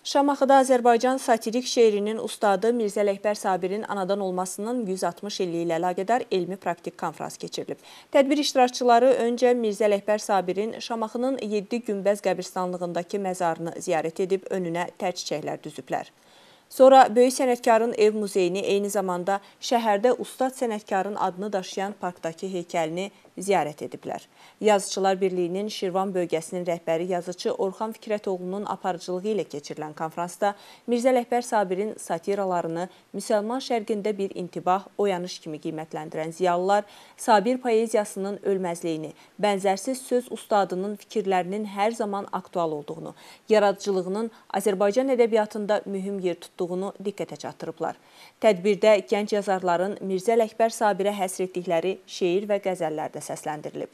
Şamaxıda Azərbaycan satirik şeirinin ustadı Mirzə Ələkbər Sabirin anadan olmasının 160 illiyi ilə əlaqədar elmi-praktik konfrans keçirilib. Tədbir iştirakçıları öncə Mirzə Ələkbər Sabirin Şamaxının 7 Günbəz qəbirstanlığındakı məzarını ziyarət edib önünə tər çiçəklər düzüblər. Sonra böyük sənətkarın ev muzeyini, eyni zamanda şəhərdə ustad sənətkarın adını daşıyan parkdakı heykəlini ziyarət ediblər. Yazıçılar Birliyinin Şirvan bölgəsinin rəhbəri yazıcı Orxan Fikrətoğlu'nun aparıcılığı ilə keçirilən konfransda Mirzə Ələkbər Sabirin satiralarını müsəlman şərqində bir intibah, oyanış kimi qiymətləndirən ziyalılar Sabir poeziyasının ölməzliyini, bənzərsiz söz ustadının fikirlərinin hər zaman aktual olduğunu, yaradıcılığının Azərbaycan ədəbiyyatında mühüm yer tutduğunu diqqətə çatdırıblar. Tədbirdə gənc yazarların Mirzə Ələkbər Sabirə həsr etdikləri şeir və qəzəllər də səsləndirilib.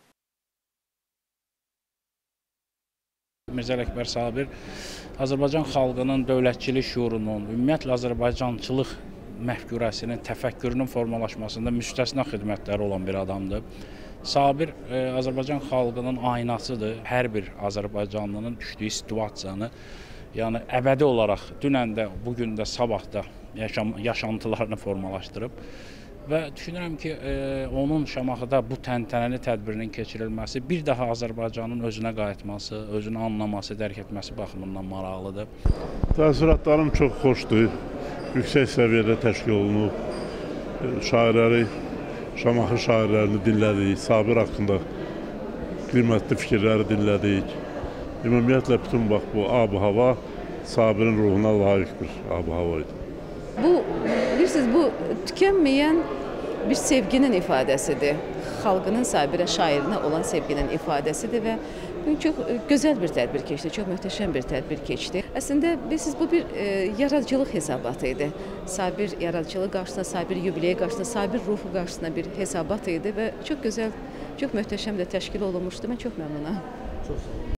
Mirzə Ələkbər Sabir Azərbaycan xalqının dövlətçilik şüurunun, ümumiyyətlə Azərbaycançılıq məfkurəsinin, təfəkkürünün formalaşmasında müstəsna xidmətləri olan bir adamdır. Sabir Azərbaycan xalqının aynasıdır. Hər bir Azərbaycanlının düşdüyü situasiyanı, yəni əbədi olaraq dünən də, bugün də, sabah da yaşantılarını formalaşdırıb. Və düşünürəm ki, onun Şamaxıda bu təntənəli tədbirinin keçirilməsi bir daha Azərbaycanın özünə qayıtması, özünü anlaması, dərk etməsi baxımından maraqlıdır. Təəssüratlarım çox xoşdur. Yüksək səviyyədə təşkil olunub. Şairləri, Şamaxı şairlərini dinlədik. Sabir haqqında qiymətli fikirləri dinlədik. Ümumiyyətlə, bütün bu ab-hava Sabirin ruhuna layiq bir ab-hava idi. Bilirsiniz, bu tükənməyən bir sevginin ifadəsidir. Xalqının Sabirə, şairinə olan sevginin ifadəsidir və çox gözəl bir tədbir keçdi, çox möhtəşəm bir tədbir keçdi. Əslində, bilirsiniz, bu bir yaradıcılıq hesabatı idi. Sabir yaradıcılığı qarşısında, Sabir yubileyi qarşısında, Sabir ruhu qarşısında bir hesabat idi və çox gözəl, çox möhtəşəm də təşkil olunmuşdu. Mən çox məmnunam.